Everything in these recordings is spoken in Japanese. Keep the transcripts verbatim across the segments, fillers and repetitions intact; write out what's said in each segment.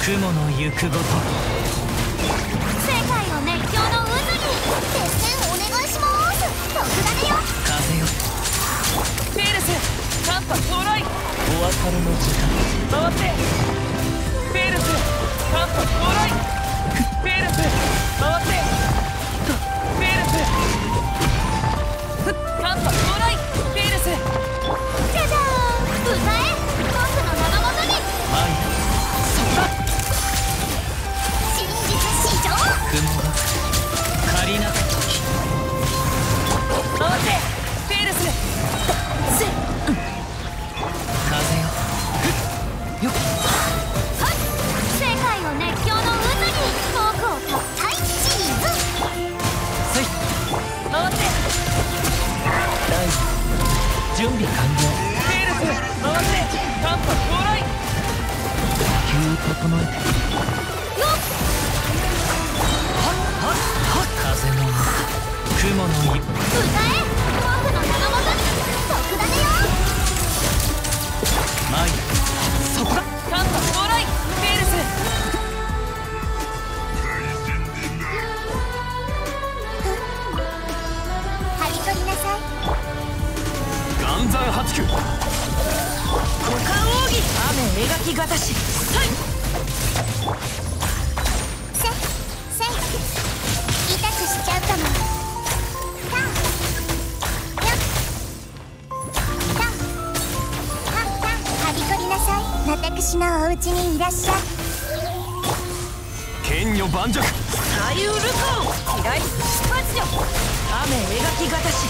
雲の行くごと。 世界を熱狂の渦に鉄拳お願いします。特ダネよ。 風よペールス寒波到来。 お別れの時間。 回ってペールス寒波到来。ペールス回ってペールス寒波到来。ペールスじゃじゃーん。歌え僕の名のもとに。 愛そこだ。 真実至上。 雲が借りなく時。 回ってペールスせっ風よよっはい世界を熱狂の渦に僕をたったいチーズ。 せい回って大準備完了。 ペールス回って寒波到来。 呼吸整えて。 よっはっはっはっ風の中雲の行く。 歌え僕の名のもとに。特ダネよ。 前そこだ。寒波到来。ペールスはびこりなさい。 岩山八九。股間奥義雨描きがたし。はいせせ痛くしちゃうかも。タンよっタンタンタンはびこりなさい。私のお家にいらっしゃい。 剣女盤石。左右ルコー左出発女雨描きがたし。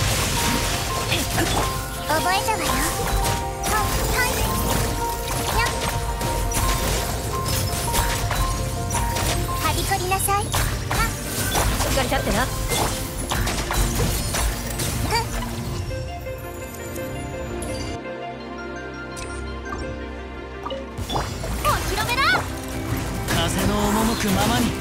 覚えたわよ。はいはいよっはびこりなさい。はっしっかり立ってな。 お披露目だ。 風の赴くままに。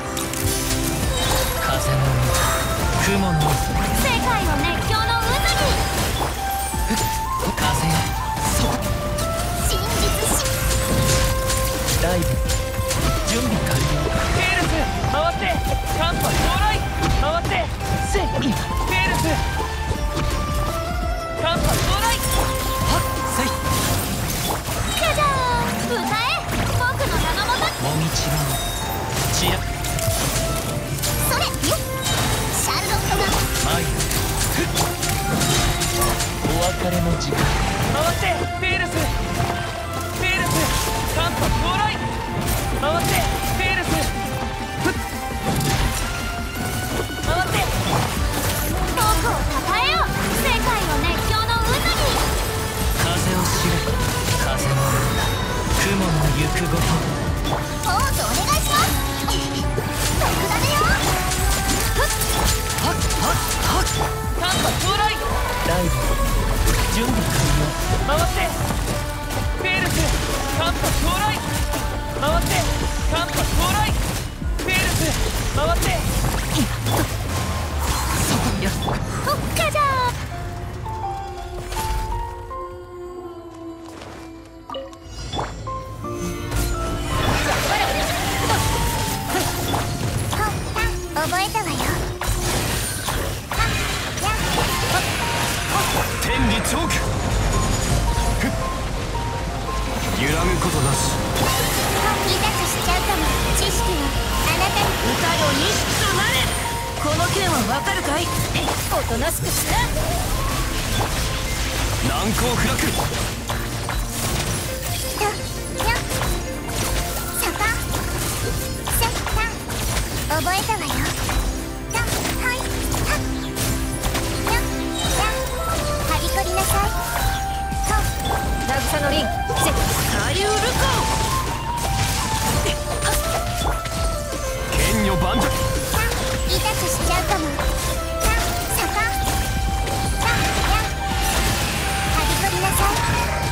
風の雲の世界を熱狂の渦に。 風よ真実しライブ準備完了。 ペールス回って寒波到来。回ってせいペールス寒波到来。 はっせいじゃじゃーん。歌え僕の名のもとに。 もみちがちらそれよっシャルロットが前お別れの時間。 回ってペールスペールス寒波到来。回ってペールスふっ回って僕をたたえよ。世界を熱狂の渦に。 風を知れ風の雲の行くごと。 ポーズお願いします。特ダネよ。ふっはっはっはっ寒波到来。 ライブ準備完回ってペールス寒波到来。回って寒波到来。ペールス回ってそこやほっかじゃー。覚えたわよ。はっや天理チョーク。ふっ揺らぐことなし。 痛くしちゃうかも。知識はあなたに。 歌よ錦となれ。この剣はわかるかい。おとなしくしな。難攻不落。 とよそこせた覚えたわよ。とはいはっよやはびこりなさい。と渚の凛せ左右ルコー。剣女盤石。 痛くしちゃうかも。さそこさやはびこりなさい。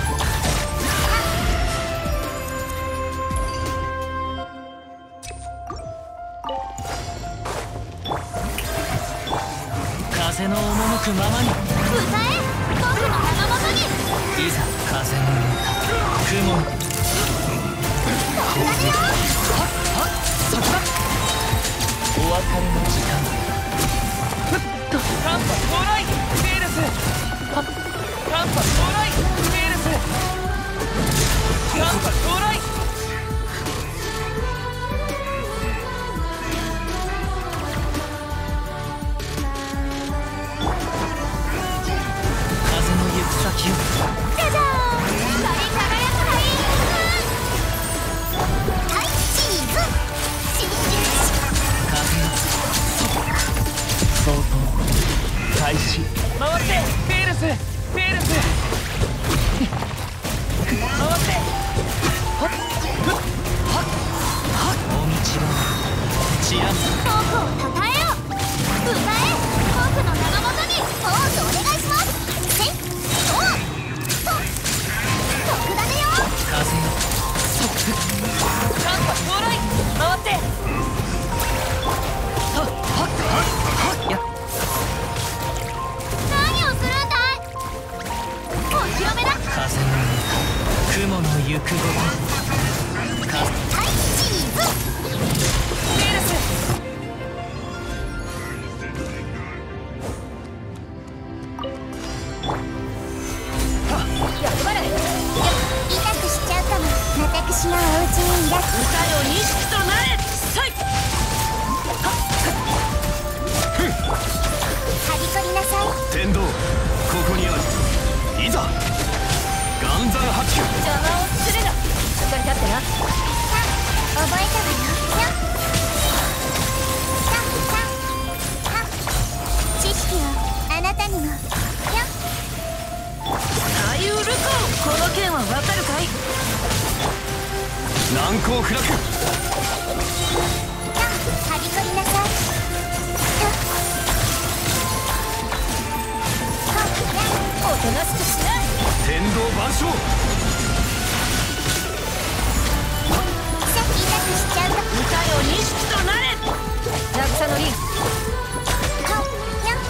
風の赴くままに。 歌え僕の名のもとに。 いざ風の歌雲の特ダネよ。 カンパ到来。回ってはっはっはっや何をするんだい。お清めだ。 風の雲の行くごとかはいチーズ。 フェルス。 頑張れ。痛くしちゃうかも。私のお家にいらっしゃ歌よ錦となれ。さい。 はびこりなさい。 天道ここにある。いざ岩山八九。 邪魔をするな。そこに立ってな。 さ覚えたわよ。よっささは知識をあなたにも。よっアイウルコ。この件はわかるかい。 難攻不落。 はびこりなさい。 おとなしくしな。 天道万象。 さ痛くしちゃうと。 歌よ錦となれ。渚の凛。 はよっ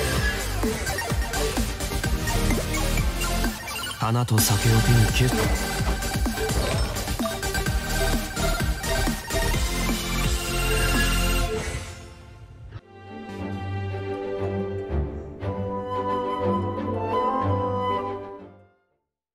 花と酒を手にキュッ。